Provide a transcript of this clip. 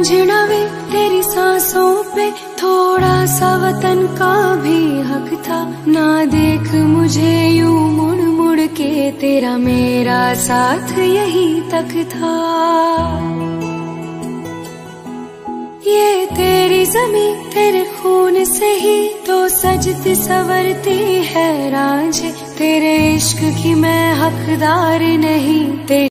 रांझना वे तेरी सांसों पे थोड़ा सा वतन का भी हक था। ना देख मुझे यूं मुड़ मुड़ के, तेरा मेरा साथ यहीं तक था। ये तेरी जमीं तेरे खून से ही तो सजती संवरती है रांझे, तेरे इश्क की मैं हकदार नहीं।